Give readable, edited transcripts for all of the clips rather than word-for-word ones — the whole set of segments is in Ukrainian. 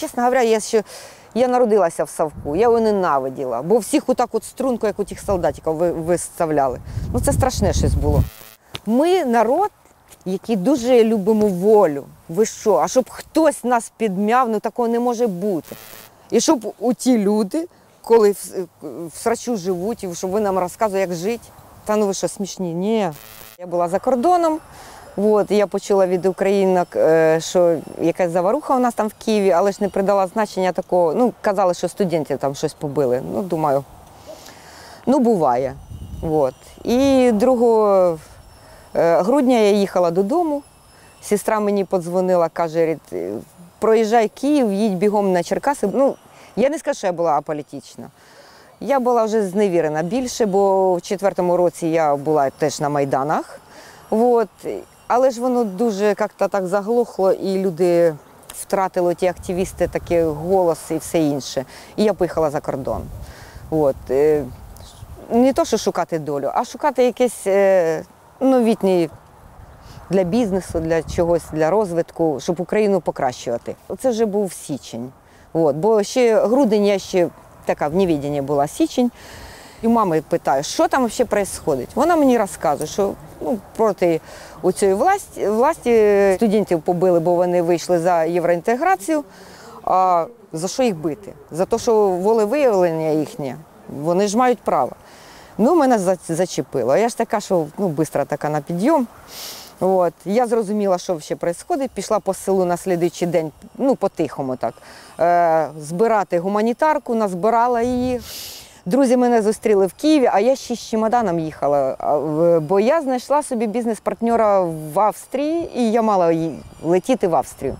Чесно говоря, я народилася в Савку, я його ненавиділа, бо всіх отак от струнку, як у тих солдатиків виставляли. Ну це страшне щось було. Ми народ, який дуже любимо волю. Ви що? А щоб хтось нас підмяв, ну такого не може бути. І щоб у ті люди, коли в срачу живуть, і щоб ви нам розказували, як жити. Та ну ви що, смішні? Ні. Я була за кордоном, і я почула від українок, що якась заваруха у нас там в Києві, але ж не придала значення такого. Ну, казали, що студентів там щось побили. Ну, думаю, ну буває. І 2 грудня я їхала додому, сестра мені подзвонила, каже, проїжджай Київ, їдь бігом на Черкаси. Ну, я не скажу, що я була аполітична. Я була вже зневірена більше, бо в 4-му році я була теж на Майданах. Але ж воно дуже як-то так заглохло, і люди втратили, ті активісти, такий голос і все інше. І я поїхала за кордон. Не то, що шукати долю, а шукати якесь новітнє для бізнесу, для чогось, для розвитку, щоб Україну покращувати. Це вже був січень. Бо ще грудень я ще така в невіденні була, січень. І у мами питаю, що там взагалі відбувається. Вона мені розказує, що проти цієї власті студентів побили, бо вони вийшли за євроінтеграцію. А за що їх бити? За те, що волевиявлення їхнє, вони ж мають право. Ну, мене зачепило. Я ж така, що швидко така на підйом. Я зрозуміла, що взагалі відбувається, пішла по селу на слідуючий день, по-тихому так, збирати гуманітарку, назбирала її. Друзі мене зустріли в Києві, а я ще з чемоданом їхала, бо я знайшла собі бізнес-партнера в Австрії, і я мала летіти в Австрію.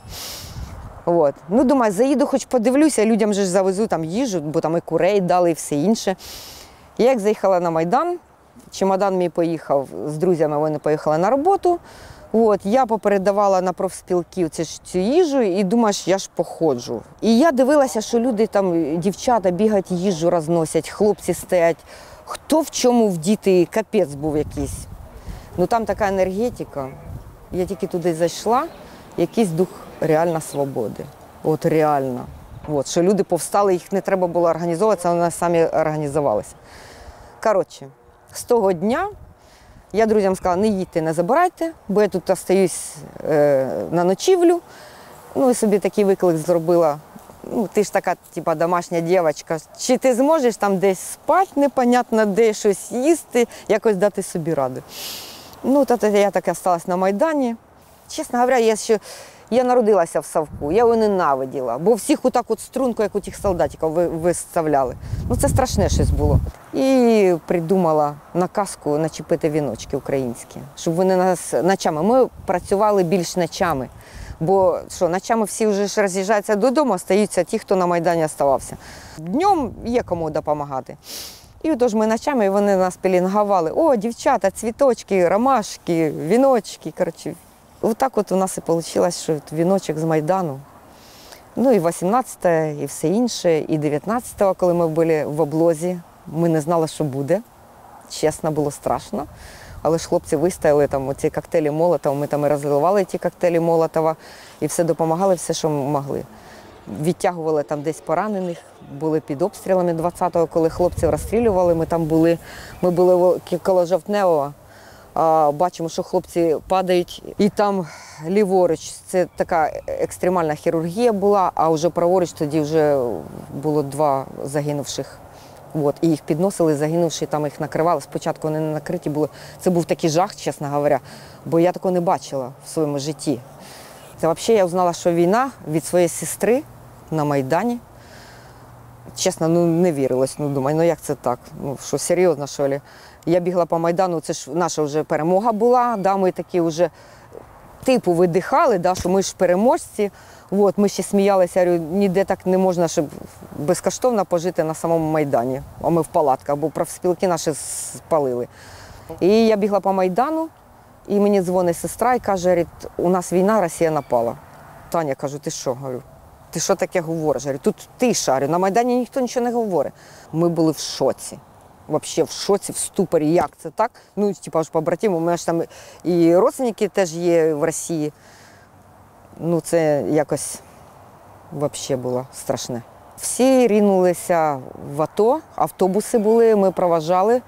Думаю, заїду, хоч подивлюся, людям же ж завезу там їжу, бо там і курей дали, і все інше. Я як заїхала на Майдан, чемодан мій поїхав, з друзями вони поїхали на роботу. Я попередавала на профспілки цю їжу і думаю, я ж походжу. І я дивилася, що люди там, дівчата бігають, їжу розносять, хлопці стоять. Хто в чому вдіти, капець був якийсь. Там така енергетика. Я тільки туди зайшла, якийсь дух реально свободи. Реально. Що люди повстали, їх не треба було організовуватися, вони самі організувалися. Коротше, з того дня я друзям сказала, не їдьте, не забирайте, бо я тут остаюсь на ночівлю. І собі такий виклик зробила. Ти ж така, домашня дівчинка. Чи ти зможеш там десь спати, непонятно де, щось їсти, якось дати собі раду. Я так і залишилась на Майдані. Чесно говоря, я народилася в Савку, я його ненавиділа, бо всіх отак от струнку, як у тих солдатиків виставляли. Це страшне щось було. І придумала на казку начепити віночки українські, щоб вони нас ночами. Ми працювали більш ночами, бо ночами всі вже ж роз'їжджаються додому, залишаються ті, хто на Майдані залишався. Днем є кому допомагати. І отож ми ночами, вони нас пелінгували. О, дівчата, цвіточки, ромашки, віночки, коротше. Так у нас і вийшло, що віночок з Майдану. І 18-те, і все інше, і 19-го, коли ми були в облозі, ми не знали, що буде. Чесно, було страшно. Але ж хлопці вистояли, ці коктейлі Молотова, ми там і розливали ті коктейлі Молотова, і все допомагали, все, що могли. Відтягували там десь поранених, були під обстрілами 20-го, коли хлопців розстрілювали, ми були коло Жовтневого. Бачимо, що хлопці падають, і там ліворуч, це така екстремальна хірургія була, а вже праворуч тоді вже було 2 загинувших. І їх підносили, загинувши, там їх накривали. Спочатку вони не накриті були. Це був такий жах, чесно говоря, бо я такого не бачила в своєму житті. Це взагалі я узнала, що війна від своєї сестри на Майдані. Чесно, не вірилось. Думаю, як це так? Що, серйозно, що ли? Я бігла по Майдану, це ж наша вже перемога була, ми такі вже видихали, що ми ж переможці. Ми ще сміялися, ніде так не можна, щоб безкоштовно пожити на самому Майдані. А ми в палатках, бо профспілки наші спалили. І я бігла по Майдану, і мені дзвонить сестра і каже, у нас війна, Росія напала. Таня, кажу, ти що? Говорю, ти що таке говориш? Говорю, тут тиша, на Майдані ніхто нічого не говорить. Ми були в шоці. Взагалі в шоці, в ступорі, як це так? Побратимі, у мене ж там і родственники теж є в Росії. Це якось взагалі було страшне. Всі рінулися в АТО, автобуси були, ми проважали.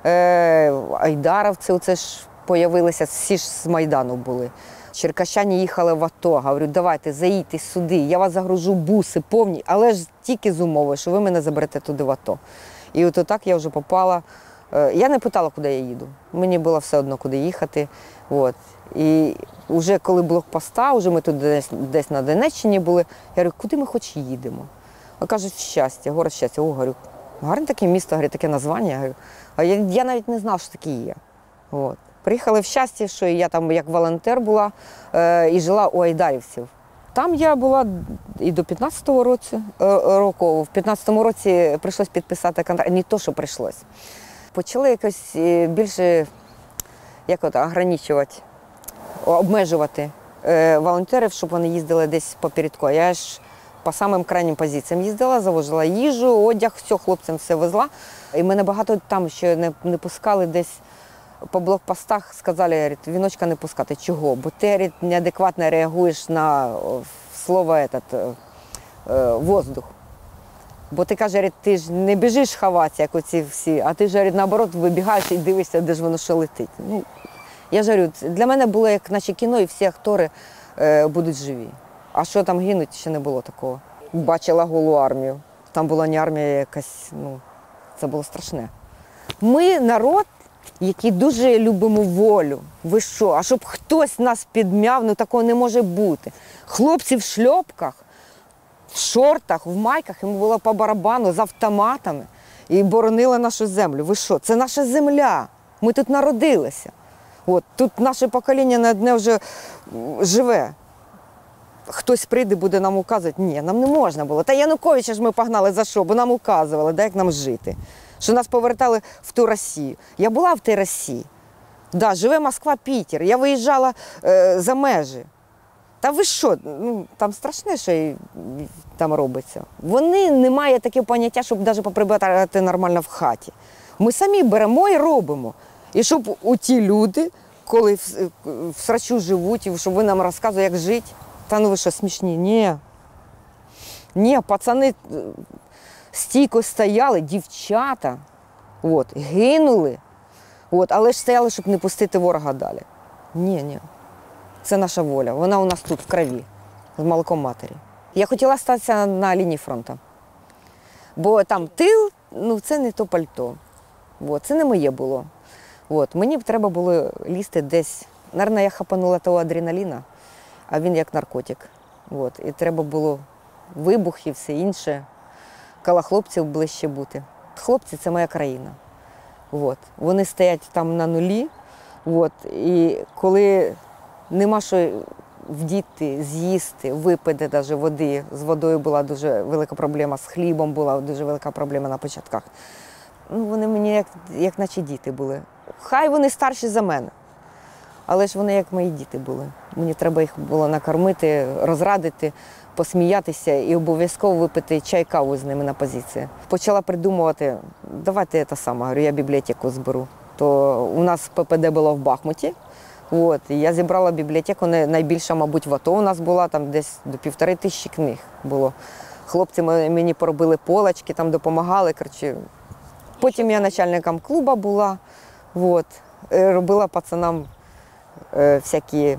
Айдаровці оце ж з'явилися, всі ж з Майдану були. Черкащані їхали в АТО, говорю, давайте, заїдьте сюди, я вас загружу, буси повні, але ж тільки з умови, що ви мене заберете туди в АТО. І от так я вже попала. Я не питала, куди я їду, мені було все одно, куди їхати. От. І вже коли блокпоста, вже ми тут десь на Донеччині були, я говорю, куди ми хоч їдемо? А кажуть, щастя, город щастя. О, говорю, гарне таке місто, говорю, таке названня. Говорю. А я навіть не знав, що таке є. От. Приїхали в щастя, що я там як волонтер була і жила у айдарівців. Там я була і до 15-го року. В 15-му році прийшлось підписати контракт. Не то, що прийшлось. Почали якось більше ограничувати, обмежувати волонтерів, щоб вони їздили десь попередку. Я ж по самим крайнім позиціям їздила, завозила їжу, одяг, все, хлопцям все везла. І мене багато там ще не пускали десь по блокпостах, сказали, говорить, віночка не пускати. Чого? Бо ти, говорить, неадекватно реагуєш на слово воздух. Бо ти, каже, ти ж не біжиш ховатися, як оці всі, а ти ж, говорить, наоборот, вибігаєш і дивишся, де ж воно що летить. Ну, я ж говорю, для мене було як наче кіно, і всі актори будуть живі. А що там гинуть, ще не було такого. Бачила голу армію. Там була не армія якась, це було страшне. Ми народ, який дуже любимо волю. Ви що? А щоб хтось нас підмяв, такого не може бути. Хлопці в шльопках, в шортах, в майках, йому було по барабану з автоматами і боронили нашу землю. Ви що? Це наша земля. Ми тут народилися. От, тут наше покоління на дне вже живе. Хтось прийде, буде нам указувати. Ні, нам не можна було. Та Януковича ж ми погнали за що? Бо нам указували, як нам жити. Що нас повертали в ту Росію. Я була в тій Росії. Да, живе Москва, Пітер. Я виїжджала за межі. Та ви що? Там страшне, що там робиться. Вони не мають таке поняття, щоб навіть поприбирати нормально в хаті. Ми самі беремо і робимо. І щоб у ті люди, коли в срачу живуть, і щоб ви нам розказували, як жити. Та ви що, смішні? Ні, пацани стійко стояли, дівчата, гинули, але ж стояли, щоб не пустити ворога далі. Ні. Це наша воля, вона у нас тут, в крові, з молоком матері. Я хотіла статися на лінії фронту, бо там тил, це не то пальто, це не моє було. Мені б треба було лізти десь, мабуть, я хапанула того адреналіна, а він як наркотик. І треба було вибух і все інше, коло хлопців ближче бути. Хлопці – це моя країна. Вони стоять там на нулі, і коли нема що вдіти, з'їсти, випити навіть води, з водою була дуже велика проблема, з хлібом була дуже велика проблема на початках. Вони мені як наче діти були. Хай вони старші за мене, але ж вони як мої діти були. Мені треба їх було накормити, розрадити, посміятися і обов'язково випити чай-каву з ними на позиції. Почала придумувати, давайте я говорю, я бібліотеку зберу. То у нас ППД було в Бахмуті. І я зібрала бібліотеку, найбільша, мабуть, в АТО у нас була, там десь до 1500 книг було. Хлопці мені поробили полочки, там допомагали. Потім я начальником клубу була, робила пацанам всякі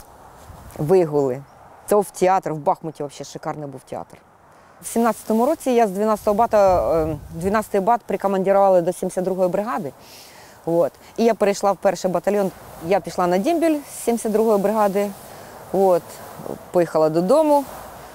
вигули. То в театр, в Бахмуті взагалі шикарний був театр. В 17-му році я з 12-й бат прикомандирували до 72-ї бригади. І я перейшла в перший батальйон. Я пішла на дембель з 72-ї бригади, поїхала додому.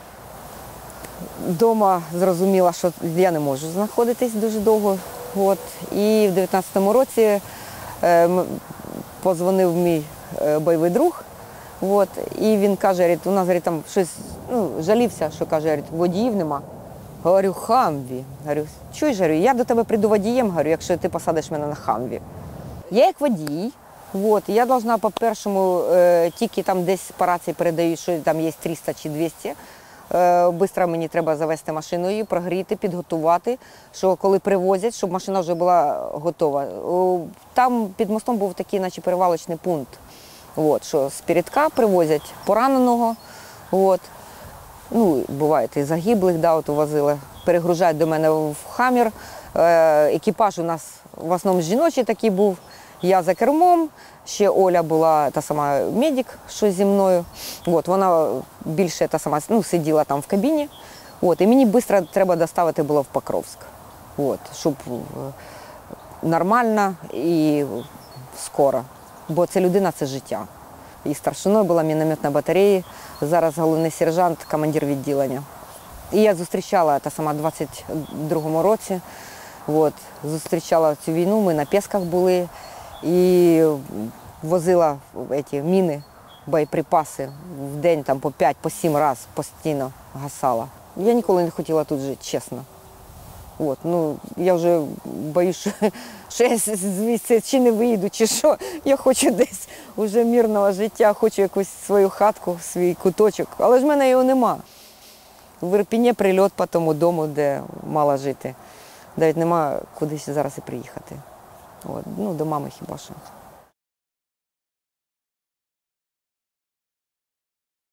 Дома зрозуміла, що я не можу знаходитись дуже довго. І в 19-му році подзвонив мій бойовий друг. І він каже, у нас там щось, жалівся, що каже, водіїв нема. Говорю, Хамві. Говорю, чуєш, я до тебе прийду водієм, якщо ти посадиш мене на Хамві. Я як водій, я должна по-першому, тільки там десь по рації передають, що там є 300 чи 200. Бистро мені треба завести машину її, прогріти, підготувати, що коли привозять, щоб машина вже була готова. Там під мостом був такий, наче перевалочний пункт, що з передка привозять пораненого, Ну, буває, і загиблих, да, от возили. Перегружають до мене в хамір. Екіпаж у нас в основному жіночий такий був. Я за кермом, ще Оля була та сама медик, що зі мною. От, вона більше та сама, ну, сиділа там в кабіні. От, і мені швидко треба доставити було в Покровськ. От, щоб нормально і скоро. Бо це людина, це життя. І старшиною була міномет на батареї, зараз головний сержант, командир відділення. І я зустрічала та сама в 22-му році. От, зустрічала цю війну, ми на Пєсках були і возила міни, боєприпаси в день там, по 5-7 разів постійно гасала. Я ніколи не хотіла тут жити, чесно. От, ну, я вже боюсь, що я звідси чи не виїду, чи що. Я хочу десь уже мирного життя, хочу якусь свою хатку, свій куточок. Але ж в мене його нема. В Ірпіні прильот по тому дому, де мала жити. Навіть нема кудись зараз і приїхати. От, ну, до мами хіба що.